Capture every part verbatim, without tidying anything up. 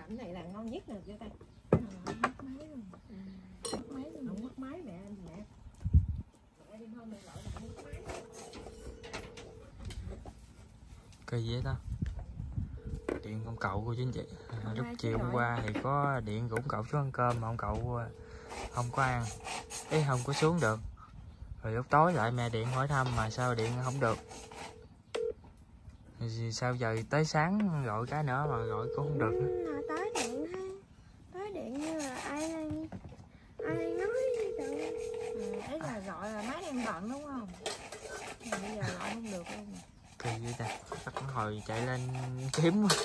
Cảnh này là ngon nhất nè cho ta. Mất máy luôn. Mất máy luôn. Không mất máy mẹ mẹ. Mẹ đi hôm mẹ gọi là mất máy. Kỳ vậy ta. Điện ông cậu cô chú anh chị. À, lúc chiều hôm qua thì có điện cũng cậu xuống ăn cơm mà ông cậu không có ăn. Ý không có xuống được. Rồi lúc tối lại mẹ điện hỏi thăm mà sao điện không được. Thì sao giờ tới sáng gọi cái nữa mà gọi cũng không được nữa. Ừ, tới điện ha. Tới điện như là ai ai nói được. Ừ, ấy là gọi là máy đang bận đúng không? Mà bây giờ gọi không được luôn. Kỳ vậy ta. Chắc hồi chạy lên kiếm quá.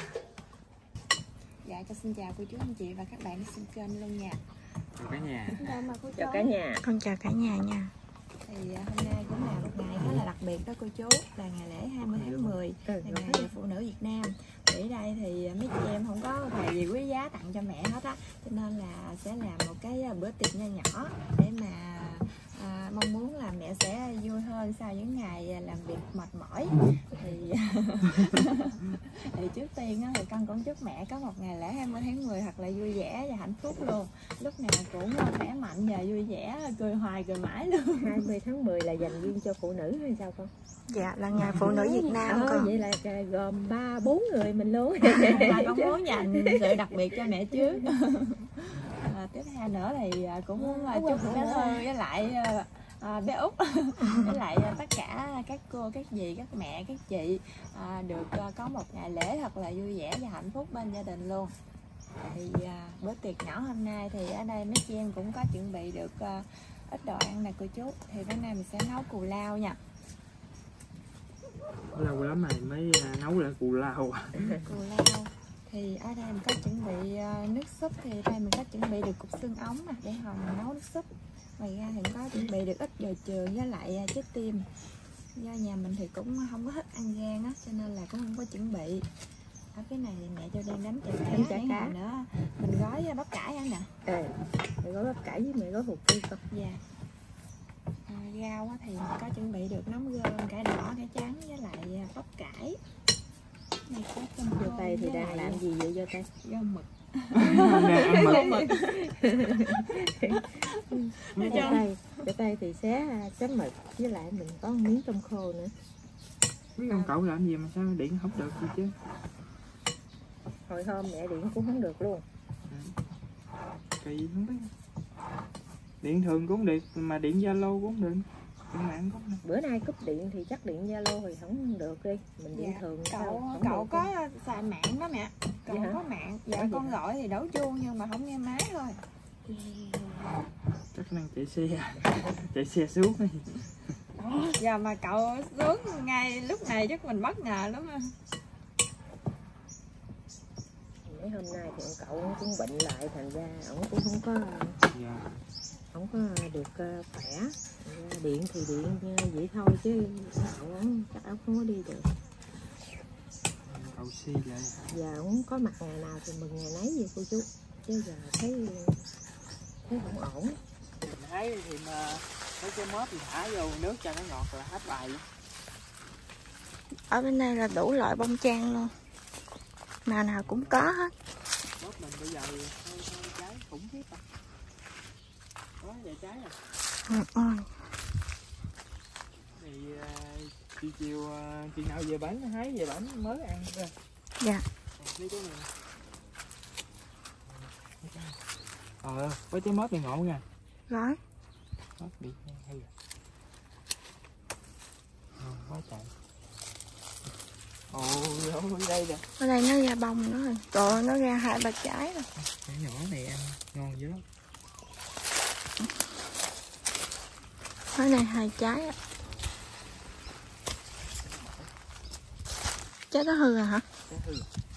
Dạ cho xin chào cô chú anh chị và các bạn trên kênh luôn nha. Chào cả nhà. Chào cả nhà. Con chào cả nhà nha. Thì hôm nay cũng là một ngày khá là đặc biệt đó cô chú, là ngày lễ hai mươi tháng mười, là ngày Người Phụ Nữ Việt Nam. Thì ở đây thì mấy chị em không có quà gì quý giá tặng cho mẹ hết á, cho nên là sẽ làm một cái bữa tiệc nho nhỏ để mà à, mong muốn là mẹ sẽ vui hơn sau những ngày làm việc mệt mỏi. Thì thì trước tiên á, thì con cũng chúc mẹ có một ngày lễ hai mươi tháng mười thật là vui vẻ và hạnh phúc luôn, lúc nào cũng khỏe mạnh và vui vẻ, cười hoài cười mãi luôn. hai mươi tháng mười là dành riêng cho phụ nữ hay sao con? Dạ là ngày Phụ Nữ Việt Nam. Ờ, vậy là gồm ba bốn người mình luôn. Mà con muốn dành sự đặc biệt cho mẹ trước. À, tiếp theo nữa thì cũng muốn chúc bé Thư với lại à, bé Út với lại tất cả các cô, các dì, các mẹ, các chị à, được có một ngày lễ thật là vui vẻ và hạnh phúc bên gia đình luôn. Thì à, bữa tiệc nhỏ hôm nay thì ở đây mấy chị em cũng có chuẩn bị được à, ít đồ ăn nè cô chú. Thì bữa nay mình sẽ nấu cù lao nha. Lâu lắm rồi mới nấu lại cù lao. Cù lao thì ở đây mình có chuẩn bị nước súp, thì ở đây mình có chuẩn bị được cục xương ống nè để hồi mình nấu nước súp. Ngoài ra thì có chuẩn bị được ít dồi trường với lại trái tim. Do nhà mình thì cũng không có thích ăn gan á, cho nên là cũng không có chuẩn bị. Ở cái này thì mẹ cho đang đánh chả cá, chả cá nữa. Mình gói bắp cải ăn nè. Ờ, mẹ gói bắp cải với mẹ gói hột phi con. Dạ. À, rau á thì mình có chuẩn bị được nấm rơm, cải đỏ, cải trắng với lại bắp cải. Này có tôm Vô tay thì đang làm gì vậy vô tay? Rau mực. Rau mực. Cái tay, cái tay thì xé xé mực với lại mình có một miếng tôm khô nữa. Biết ông cậu làm gì mà sao điện không được gì chứ? Hồi hôm mẹ điện cũng không được luôn. Ừ. Kỳ không biết. Điện thường cũng được mà điện Zalo cũng không được. Điện mạng cũng được. Bữa nay cúp điện thì chắc điện Zalo thì không được đi. Mình điện Dạ. thường Cậu sao? cậu có không? Xài mạng đó mẹ. Cậu Vậy có mạng. Dạ có con gọi thì đấu chuông nhưng mà không nghe máy thôi. Chắc năng chạy xe. Chạy xe xuống đi. Giờ mà cậu xuống ngay lúc này chắc mình bất ngờ lắm á. Mấy hôm nay thì ông cậu cũng bệnh lại, thành ra ổng cũng không có Dạ. không có được khỏe. Điện thì điện vậy thôi chứ cậu ổng chắc ổng không có đi được. Cậu si vậy. Giờ ổng có mặt ngày nào thì mừng ngày nấy vậy cô chú, chứ giờ thấy thấy không ổn. Thấy thì mà mấy cái mớp thì thả vô nước cho nó ngọt rồi hết bài. Ở bên đây là đủ loại bông trang luôn, màu nào cũng có hết. Mớp mình bây giờ thôi thôi trái khủng khiếp à. Có vài trái à. Ừ, ôi. Thì uh, chiều chiều uh, chị nào về bánh hái về bánh mới ăn rồi. Dạ. Lấy cái này. Ờ, với trái mớp này ngộ nha. Gói. Mớp bị hay rồi. Ờ, quá trời. Ồ, ở đây nè. Ở đây nó ra bông nữa rồi. Trời ơi, nó ra hai ba trái rồi. Cái nhỏ này ăn ngon dữ lắm. Ở này hai trái á. Trái đó hư rồi hả? Trái hư.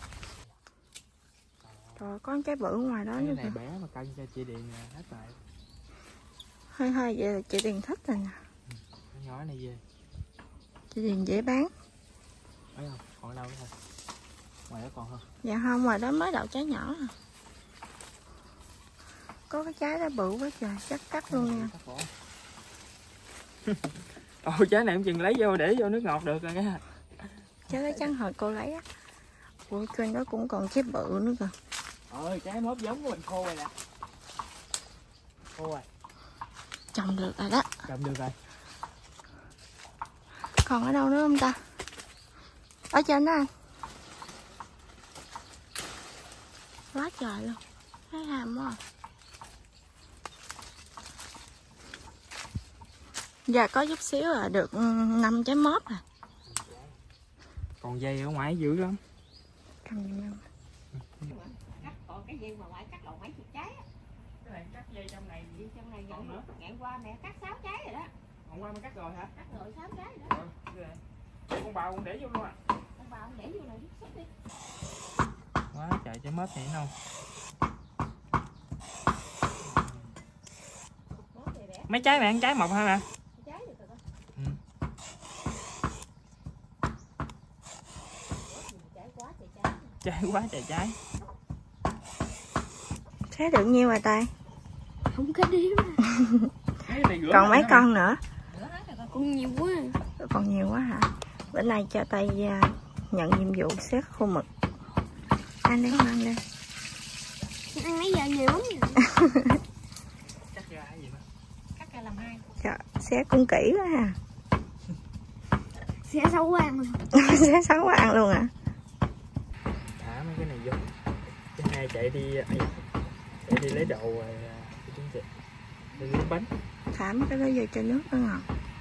Trời, có trái bự ngoài đó Cái nữa này kìa. bé mà cân cho chị Điền hết rồi. Hơi hơi vậy là chị Điền thích rồi nè. Ừ, cái nhỏ này về. Chị Điền dễ bán. Thấy không? Còn đâu nữa thôi. Ngoài đó còn không? Dạ không, ngoài đó mới đậu trái nhỏ à. Có cái trái đó bự quá trời, chắc cắt luôn nha. Ồ, trái này em chừng lấy vô để vô nước ngọt được rồi nha. Trái đó chắc hồi cô lấy á. Ủa trên đó cũng còn trái bự nữa kìa. Ôi trái mốt giống của mình khô rồi nè. Khô rồi. Trồng được rồi đó. Trồng được rồi. Còn ở đâu nữa không ta? Ở trên đó anh. Quá trời luôn. Thấy ham quá. Giờ có chút xíu là được năm trái móp à. Còn dây ở ngoài dữ lắm. Cắt còn cái dây mà ngoại cắt lộn mấy chục trái á. Cái này cắt dây trong này Dây trong này còn nữa. ngạn qua mẹ cắt sáu trái rồi đó. Hôm qua mới cắt rồi hả? Cắt rồi sáu trái rồi đó. Ừ, con bào con để vô luôn à. Con bào để vô này xúc đi. Quá trời trái mớp này không? Mấy trái bạn trái mọc hả bạn? Trái được rồi đó. Ừ. Trái quá trời trái. Trái quá trời trái. Trái được nhiêu rồi tay? Không có đếm. Còn mấy con nữa? Con nhiều quá. Còn nhiều quá hả? Bữa nay cho tay nhận nhiệm vụ xếp khô mực. Ăn đi, ăn đi. Ăn nãy giờ nhiều lắm. Cắt ra cái gì mà? Cắt ra làm hai. Trời, xé cũng kỹ quá ha. Xé xấu quá ăn luôn. Xé xấu quá ăn luôn hả? Thả mấy cái này vô. Cái hai chạy đi chạy đi lấy đồ rồi chúng chị. Đi lấy bánh. Thả mấy cái đó vô cho nước nó ngọt.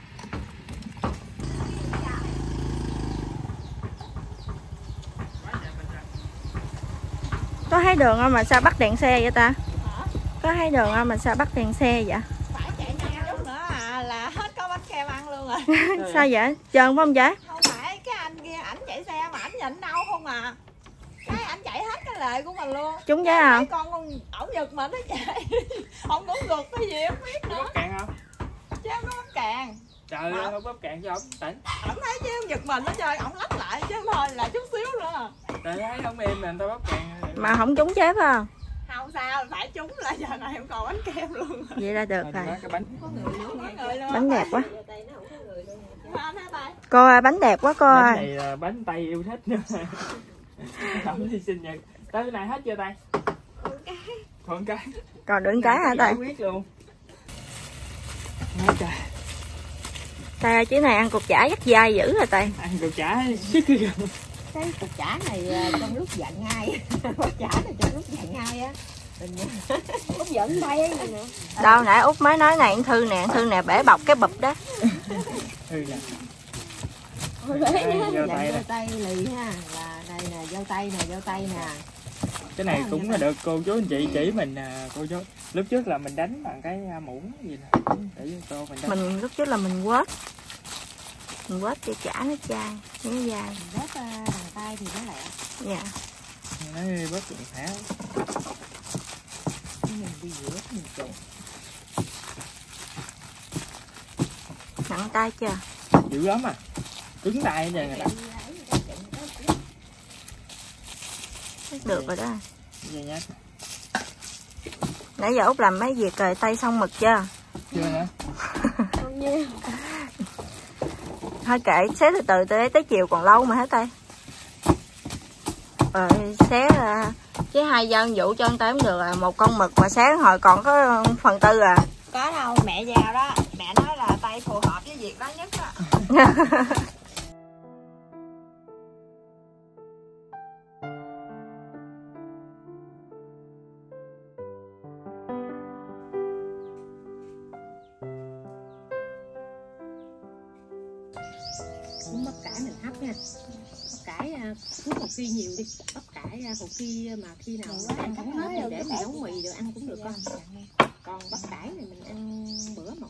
Có thấy đường không mà sao bắt đèn xe vậy ta? Có thấy đường không mà sao bắt đèn xe vậy? Phải chạy nhanh chút nữa à là hết có bánh kem ăn luôn rồi. Sao vậy? Trơn phải không vậy? Không phải cái anh kia ảnh chạy xe mà ảnh nhịn đâu không à. Cái ảnh chạy hết cái lệ của mình luôn. Trúng giá không? Con con ổng giật mình nó chạy. Không đúng gục cái gì không biết nữa. Bóp cạn không? Chứ không có bắp càng. Trời ơi, không bóp cạn cho ổng tỉnh. Ổng thấy chứ ông giật mình nó chơi ổng lách lại chứ thôi là chút xíu nữa. Trời thấy không em là người ta bóp cạn. Mà không trúng chế phải không? Không sao, phải trúng là giờ này không còn bánh kem luôn. Vậy là được rồi. Cái bánh. Có người luôn, có người luôn. Bánh đẹp quá. Anh hả tay? Cô ơi, bánh đẹp quá cô Bánh ơi. này là bánh tay yêu thích nữa. Ổng đi sinh nhật. Tới cái này hết chưa tay? Còn cái. Còn cái. Còn đựng cái hả tay? Giải quyết luôn. Quá trời. Tay ơi, chứ này ăn cục chả dắt dai dữ rồi tay. Ăn cục chả xích cái gần. Cái cục chả này trong lúc giận ngay. Cục chả này trong lúc giận ngay á. Út giận tay ấy gì nè. Đâu nãy Út mới nói này, Thư nè, Thư nè bể bọc cái bụp đó. Ừ nè. Ôi bể nữa. Dâu tay lì ha. Là đây nè, dâu tay nè, dâu tay nè. Cái này cũng là được cô chú anh chị chỉ mình à, cô chú. Lúc trước là mình đánh bằng cái muỗng gì nè. Để cho cô mình đánh. Mình lúc trước là mình quết. Mình quết cho chả nó chai, nó dai. Rớt bằng tay thì nó lẹ. Dạ. Nó bớt chuyện phá. Mình đi rửa mình trộn. Nặng tay chưa? Dữ lắm à. Cứng tay vậy người ta. Được rồi đó. Vậy nhá. Nãy giờ Út làm mấy việc rồi, tay xong mực chưa? Chưa nữa. Không nha. Thôi kệ, xé từ từ tới tới chiều còn lâu mà hết tay. Rồi xé chứ hai dân vụ cho anh tay cũng được à, một con mực mà sáng hồi còn có phần tư à. Có đâu, mẹ già đó, mẹ nói là tay phù hợp với việc đó nhất á. Bắp cải mình hấp nha. Bắp cải cứ một khi nhiều đi. Bắp cải một khi mà khi nào ăn không hết thì để mình nấu mì rồi ăn cũng được con. Còn bắp cải này mình ăn bữa một.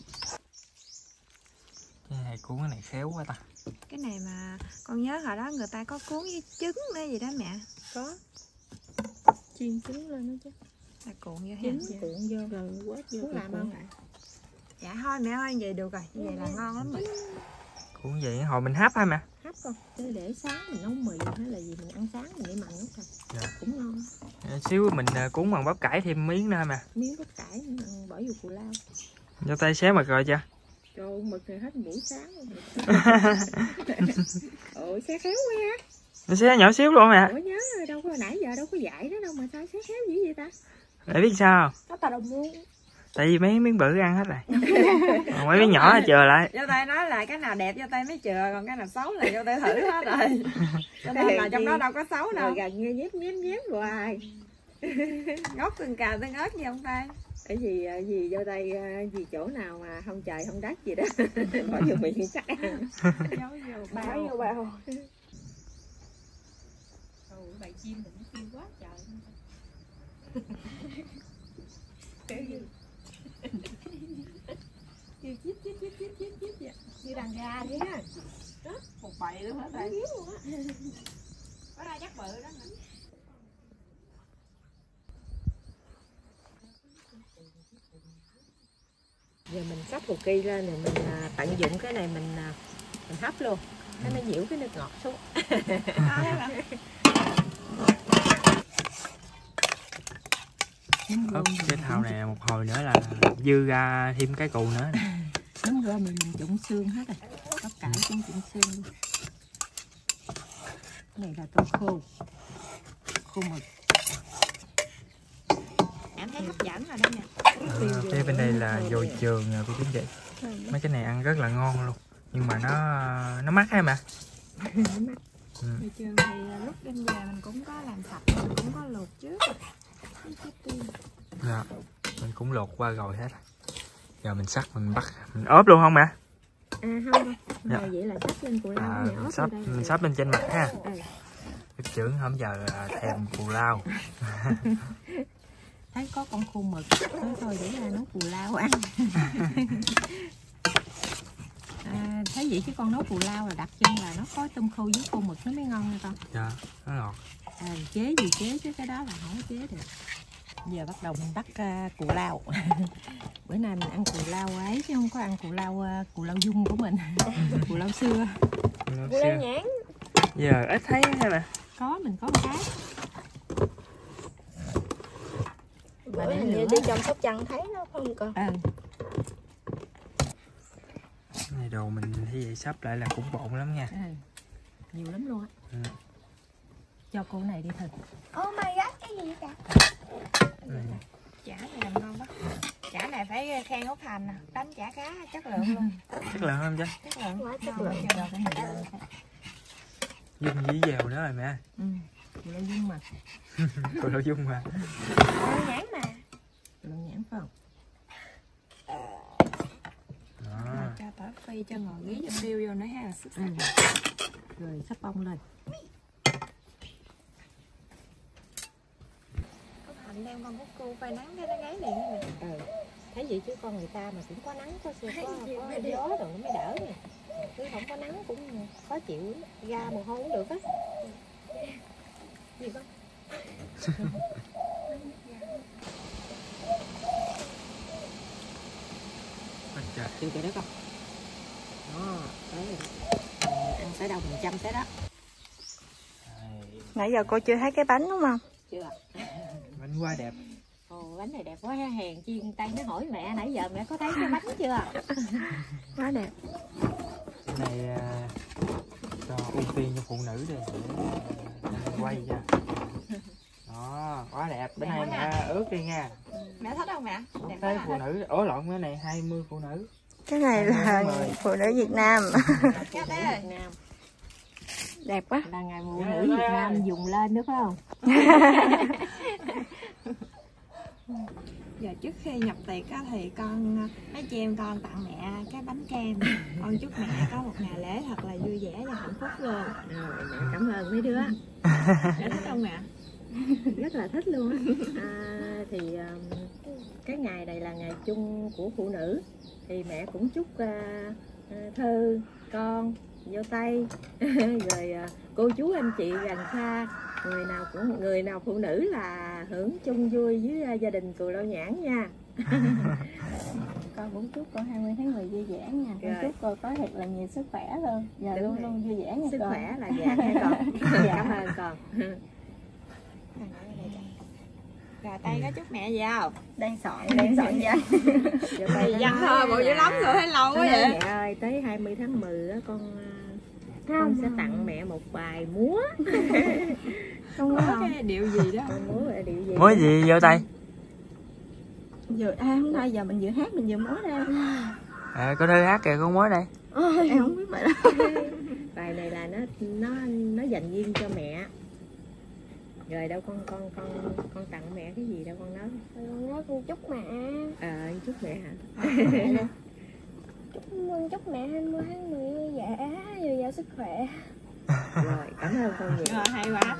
Cái này cuốn cái này khéo quá ta. Cái này mà con nhớ hồi đó người ta có cuốn với trứng nữa gì đó mẹ. Có. Chiên trứng lên đó chứ. Là cuộn vô Trứng ha. cuộn vô rồi quết vô. Muốn làm không? Dạ thôi mẹ ơi, vậy được rồi, vậy là ngon lắm rồi. Cuốn vậy hồi mình hấp hay mà. Hấp con, chứ để sáng mình nấu mì hay là gì mình ăn sáng mình để mặn nữa thôi. Dạ. Cũng ngon. Xíu mình cuốn bằng bắp cải thêm miếng nữa mà. Miếng bắp cải mình bỏ vô cù lao. Cho tay xé mực rồi chưa? Trời mực thì hết buổi sáng luôn. Ôi xe khéo quá ha. Nó xé nhỏ xíu luôn mẹ. Ủa nhớ rồi, đâu có nãy giờ đâu có dạy nó đâu mà sao xé khéo dữ vậy ta? Để biết sao? Nó tao đồng luôn. Tại vì mấy miếng bự ăn hết rồi. Còn mấy miếng nhỏ là chừa lại. Vô tay nói là cái nào đẹp vô tay mới chừa, còn cái nào xấu là vô tay thử hết rồi. Cho nên là trong đó đâu có xấu đâu. Rồi gần như nhém nhém nhém hoài. Ngót từng cà tương ớt gì không tay? Cái gì gì vô tay gì chỗ nào mà không trời không đất gì đó. Bỏ vô miệng chắc ăn. Giấu vô bao. Vô bao. Ồ, bầy chim mình nó kêu quá trời. Kêu chít chít chít chít chít chít vậy. Như đàn gà vậy ha. Đó, một bầy luôn hết đây. Có ra chắc bự đó hả? Giờ mình sắp hồ kỳ lên rồi mình à, tận dụng cái này mình à, mình hấp luôn, nó mới nhiễu cái nước ngọt xuống. Ướp cái thau này một hồi nữa là dư ra thêm cái cù nữa. Đúng rồi, mình mình trụng xương hết rồi, tất cả cũng trụng xương luôn. Cái này là tôm khô, khô mực. Em thấy hấp dẫn rồi đó nè. À, cái bên đây là dồi trường nè cô chú chị. Mấy cái này ăn rất là ngon luôn, nhưng mà nó nó mắc hay mà. Ừ. Trường thì lúc đem về mình cũng có làm sạch, mình cũng có luộc trước. Dạ, mình cũng lột qua rồi hết. Giờ mình sắc mình bắt mình ốp luôn không mẹ? À không đâu. Dạ. À, vậy là sắp lên cù lao À, này, mình sắp mình sắp lên trên mặt ha. Ừ. Cái trưởng hôm giờ thèm cù lao. Thấy có con khô mực, nói thôi để ra nấu cù lao ăn. À, thấy vậy chứ con nấu cù lao là đặc trưng là nó có tôm khô với khô mực nó mới ngon nha con. Dạ, nó ngọt. À, chế gì chế chứ cái đó là không có chế được. Giờ bắt đầu mình bắt uh, cù lao. Bữa nay mình ăn cù lao ấy chứ không có ăn cù lao uh, cù lao dung của mình. Cù lao xưa. Cù lao nhãn. Giờ ít thấy hay mà. Có, mình có một cái. Mà để như đi trong Sóc Trăng thấy nó không con. Ừ. Này đồ mình thấy vậy sắp lại là cũng bộn lắm nha. Ừ. Nhiều lắm luôn á. Ừ. Cho cô này đi thử. Oh my god, cái gì vậy? Ừ. Chả này làm ngon đó. Chả này phải khen Út Thành nè, đánh chả cá chất lượng luôn. Chất lượng không chứ? Chất lượng quá chất Rồi, lượng. cho cái này lên. Dung dí dèo nữa rồi mẹ. Ừ. Cù lao dung mà. Cù lao dung mà. Cù lao nhãn mà. Cù lao nhãn phải không? Đó. Cho tỏi phi cho ngồi ghế cho tiêu vô nữa ha. Sức Ừ. Rồi sắp bông lên. Út Thành đem con cúc cu phơi nắng cái nó gáy liền nè. Ừ. Thấy vậy chứ con người ta mà cũng có nắng có, có, có, có gió rồi nó mới đỡ nè. Chứ không có nắng cũng khó chịu, ra mồ hôi cũng được á. Gì con? Trời. Từ từ đó con. Đó, tới rồi. Mình ăn tới đâu mình chăm tới đó. Nãy giờ cô chưa thấy cái bánh đúng không? Chưa. Bánh quá đẹp. Ồ, bánh này đẹp quá ha, hèn chi tay nó hỏi mẹ nãy giờ mẹ có thấy cái bánh chưa? Quá đẹp. Cái này à, cho ưu tiên cho phụ nữ đi để à, quay cho. Đó, quá đẹp. Bữa nay mẹ ướt đi nha. Mẹ thích không mẹ? Đẹp Thấy quá. phụ nữ, ổ lộn cái này hai mươi phụ nữ. Cái này là phụ nữ Việt Nam. Phụ nữ Việt Nam. Đẹp quá. Là ngày phụ nữ Việt Nam dùng lên nữa phải không? Giờ trước khi nhập tiệc á, thì con nói cho em con tặng mẹ cái bánh kem. Con chúc mẹ có một ngày lễ thật là vui vẻ và hạnh phúc luôn. Rồi, mẹ cảm ơn mấy đứa. Mẹ thích không mẹ? Rất là thích luôn á. À, thì um, cái ngày này là ngày chung của phụ nữ thì mẹ cũng chúc uh, uh, Thư, con, vô tay rồi uh, cô chú anh chị gần xa, người nào cũng người nào phụ nữ là hưởng chung vui với uh, gia đình Cù Lao Nhãn nha. Con cũng chúc cô hai mươi tháng mười vui vẻ nha. Con Rồi. chúc cô có thật là nhiều sức khỏe luôn. Và Đúng luôn rồi. luôn vui vẻ nha Sức con. khỏe là vàng nha con. Cảm ơn con. Rồi tay có chúc mẹ gì không? Đang soạn, đang soạn dây. Thì văn thơ bộ dữ lắm rồi hay lâu quá Nói, vậy? mẹ ơi, tới hai mươi tháng mười á con con sẽ tặng mẹ một bài múa. Con có cái điệu gì đó. Con múa là điệu gì? Múa gì vô tay? Vừa à không thôi giờ mình vừa hát mình vừa múa đây. À, có thơ hát kìa, con múa đây. Ôi, em không biết bài đó. Bài này là nó nó nó dành riêng cho mẹ. Rồi đâu con con con con tặng mẹ cái gì đâu con nói. Con nói con chúc mẹ. Ờ à, chúc mẹ hả? Chúc chúc mẹ hai mươi tháng mười vui vẻ, dồi dào sức khỏe. Rồi cảm ơn con nhiều. Rồi hay quá.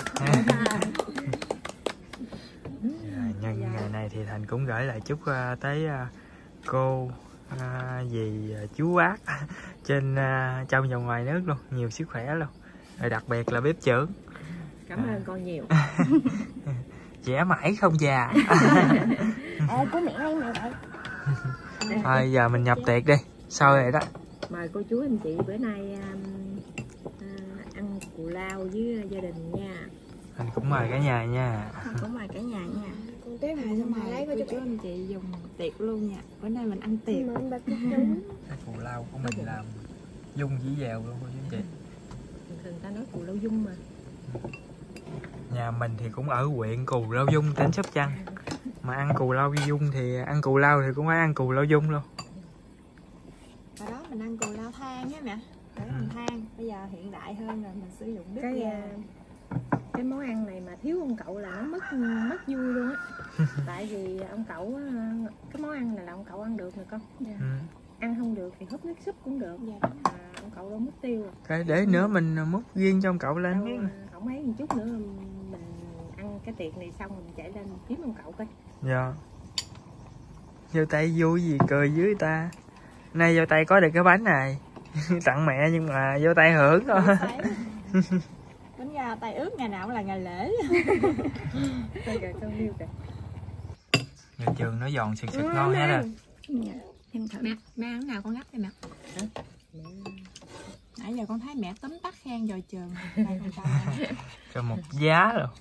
À, nhân ngày này thì Thành cũng gửi lại chúc uh, tới uh, cô uh, dì uh, chú bác trên uh, trong và ngoài nước luôn, nhiều sức khỏe luôn, rồi đặc biệt là bếp trưởng. Cảm ơn à. con nhiều. Trẻ mãi không già. À, của mẹ đây mẹ vậy. Thôi giờ mình nhập tiệc đi, sao rồi đó. Mời cô chú anh chị bữa nay um, uh, ăn cù lao với gia đình nha. Anh cũng mời cả nhà nha. Con cũng mời cả nhà nha. Con tiếp Rồi rồi xong xong rồi lấy cô của chú anh chị dùng tiệc luôn nha. Bữa nay mình ăn tiệc. Mời bà cô chú. Cái cù lao của mình làm dung dĩ dèo luôn cô chú anh chị. Thường thường ta nói cù lao dung mà. Nhà mình thì cũng ở huyện Cù Lao Dung, tỉnh Sóc Trăng. Mà ăn cù lao dung thì ăn cù lao thì cũng phải ăn cù lao dung luôn. Hồi đó mình ăn cù lao than á mẹ. Đó là than. Bây giờ hiện đại hơn rồi mình sử dụng bếp Cái ga. cái món ăn này mà thiếu ông cậu là nó mất mất vui luôn á. Tại vì ông cậu cái món ăn này là ông cậu ăn được nè con. Dạ. Ừ. Ăn không được thì húp nước súp cũng được. Dạ. À, ông cậu đâu mất tiêu. Cái để nữa mình múc riêng cho ông cậu lên Đâu, biết. không mấy một chút nữa mình ăn cái tiệc này xong mình chạy lên kiếm ông cậu coi. Dạ. Vô tay vui gì cười dưới ta. Nay vô tay có được cái bánh này. Tặng mẹ nhưng mà vô tay hưởng thôi. Bánh gà tay ướt ngày nào cũng là ngày lễ. Coi kìa con yêu kìa. Nhà trường nó giòn sực sực ngon hết rồi. Dạ. Em thử. Mẹ, mẹ ăn nào con gấp đi mẹ. Hả? Nãy giờ con thấy mẹ tấm tắc khen dồi trường. Cho một giá rồi.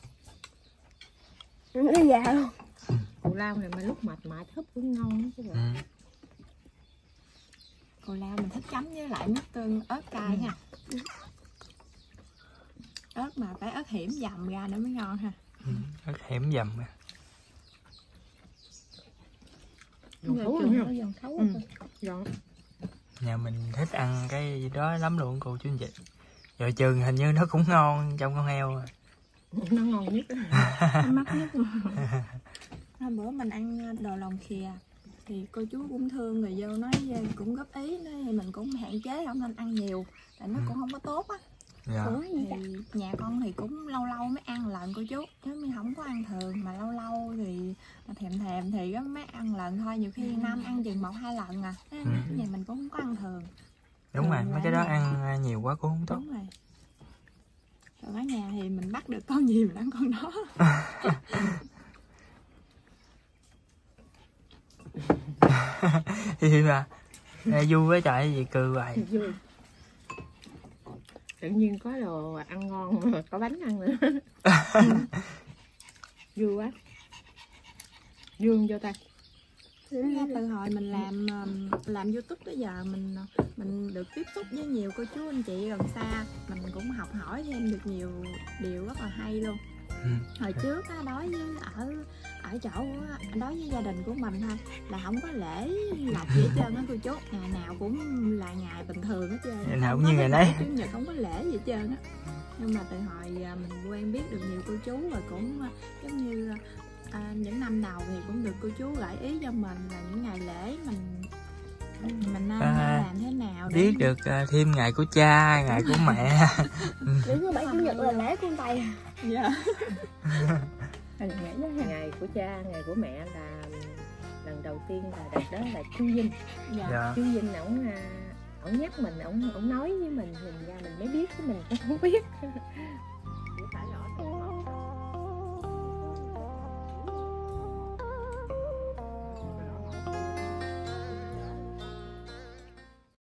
Nó già luôn. Cù lao này mà lúc mệt mệt húp cũng ngon lắm chứ bộ. Ừ. Cù lao mình thích chấm với lại nước tương ớt cay nha. Ớt mà phải ớt hiểm dầm ra nữa mới ngon ha. Ừ. Rất hiểm dầm. Giòn thấu Giòn không? Giòn thấu không? Giòn. Nhà mình thích ăn cái đó lắm luôn cô chú anh chị. Rồi trường hình như nó cũng ngon trong con heo rồi. Nó ngon nhất. Mắc nhất luôn. Hôm bữa mình ăn đồ lòng khìa thì cô chú cũng thương rồi vô nói cũng góp ý, nói mình cũng hạn chế không nên ăn nhiều tại nó Ừ. cũng không có tốt á. Dạ. Ủa gì vậy? Thì nhà con thì cũng lâu lâu mới ăn lần cô chú, chứ mình không có ăn thường, mà lâu lâu thì thèm thèm thì có mới ăn lần thôi, nhiều khi năm ăn chừng một hai lần à. Cái Ừ. nhà mình cũng không có ăn thường. Đúng rồi, Thường mấy là cái đó nhà- ăn nhiều quá cũng không tốt. Đúng rồi. Còn ở nhà thì mình bắt được con gì mình ăn con đó. Thì mà nghe vui với trời gì cười vậy. Vui. Tự nhiên có đồ ăn ngon mà có bánh ăn nữa. Vui quá. Dương vô tay. Ra từ hồi mình làm làm YouTube tới giờ mình mình được tiếp xúc với nhiều cô chú anh chị gần xa, mình cũng học hỏi thêm được nhiều điều rất là hay luôn. Ừ. Hồi trước á, đối với ở ở chỗ á, đối với gia đình của mình thôi là không có lễ lộc gì hết trơn á cô chú, ngày nào cũng là ngày bình thường hết trơn, Ngày nào không cũng như có ngày cái nấy. Chủ nhật không có lễ gì hết trơn á. Nhưng mà từ hồi à, mình quen biết được nhiều cô chú rồi cũng à, giống như à, những năm đầu thì cũng được cô chú gợi ý cho mình là những ngày lễ mình mình nên À, làm thế nào để Biết được uh, thêm ngày của cha, ngày của mẹ. Đến thứ bảy chủ nhật là lễ của tay. dạ. Ngày của cha, ngày của mẹ là lần đầu tiên là đợt đó là chú Vinh. Dạ. Dạ. Chú Vinh ổng ổng nhắc mình, ổng ổng nói với mình, mình ra mình mới biết chứ mình cũng không biết.